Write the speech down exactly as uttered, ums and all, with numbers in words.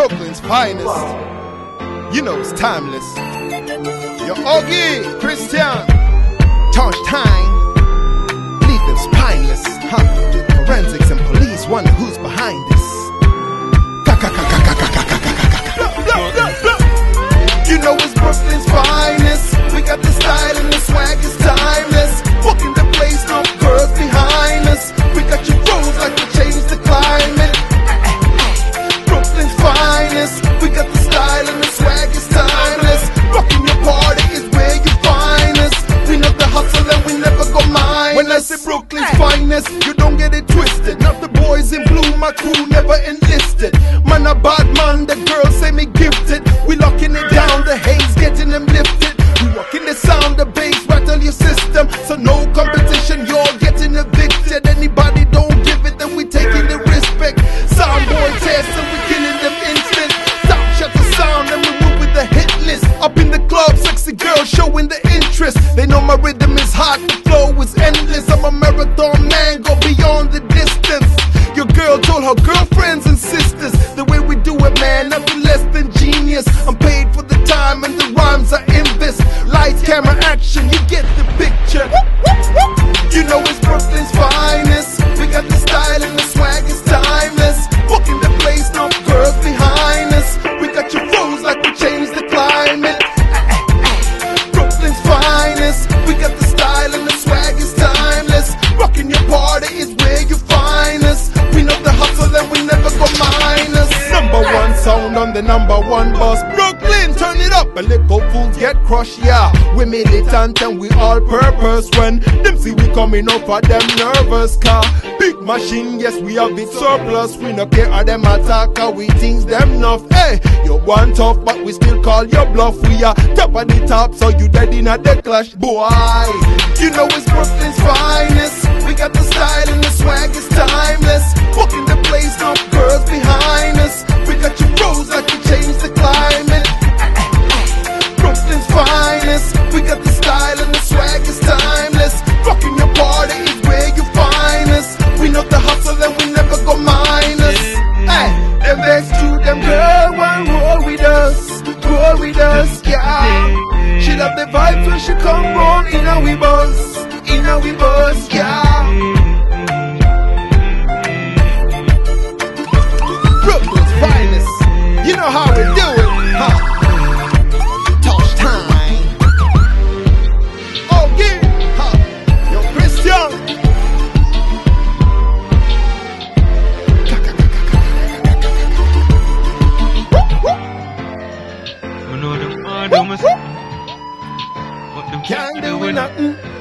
Brooklyn's finest. You know it's timeless. Yo, Augie, Christian, Touch Time. Leave them spineless, huh? Forensics and police wonder who's behind this. You know it's Brooklyn's finest. We got the style and the swag is timeless. Booking the place, no girls behind us. We got your rules like we changed the climate. Brooklyn's finest. We got the style and the swag is timeless. Rocking your party is where you find us. We know the hustle and we never go mind. When I say Brooklyn's finest, you don't get it twisted. Not the boys in blue, my crew never enlisted. Man a bad man, the girls say me gifted. We locking it down, the haze getting them lifted. We rocking the sound, the bass rattle your system. So no competition, you're getting evicted. Anybody don't give it, then we taking the respect. Sound boy test and we killing them instant. Stop, shut the sound and we move with the hit list. Up in the club, sexy girls showing the interest. They know my rhythm is hot, the flow is endless. I'm a marathon man, go beyond the distance. Your girl told her girlfriends and sisters, the way we do it, man, nothing less than genius. I'm paid for the time and the rhymes are invest. Lights, camera, action, you get the picture. You know it's Brooklyn's finest. We got the style and the swag is timeless. Booking the place, no girls behind us. We got your rules like we changed the climate. Brooklyn's finest. We got the style and the swag is timeless. Rocking your party is where you find us. We know the hustle and we never go minus. Number one sound on the number one bus. Brooklyn, turn it up. And little fools get crushed, yeah. We militant and we all purpose. When them see we coming up for them nervous car. Big machine, yes, we have it surplus. We no care how them attack, how we things them enough. Hey, you one tough, but we still call your bluff. We are top of the top, so you dead in a dead clash, boy. You know it's Brooklyn's finest. We got the style and the swag is timeless. Booking the place, no girls behind us. We got your rules like we changed the climate. Brooklyn's finest. We got the style and the swag is timeless. Rocking your party is where you find us. We know the hustle and we never go minus. Hey, them vex to them girl want roll with us, roll with us, yeah. She love the vibes when she come roll in a we buzz, in a we buzz, yeah. Brooklyn's finest. You know how we do it, huh? Touch time. Oh yeah, huh? Yo, Christian. You know the father must. What the Can't do nothing.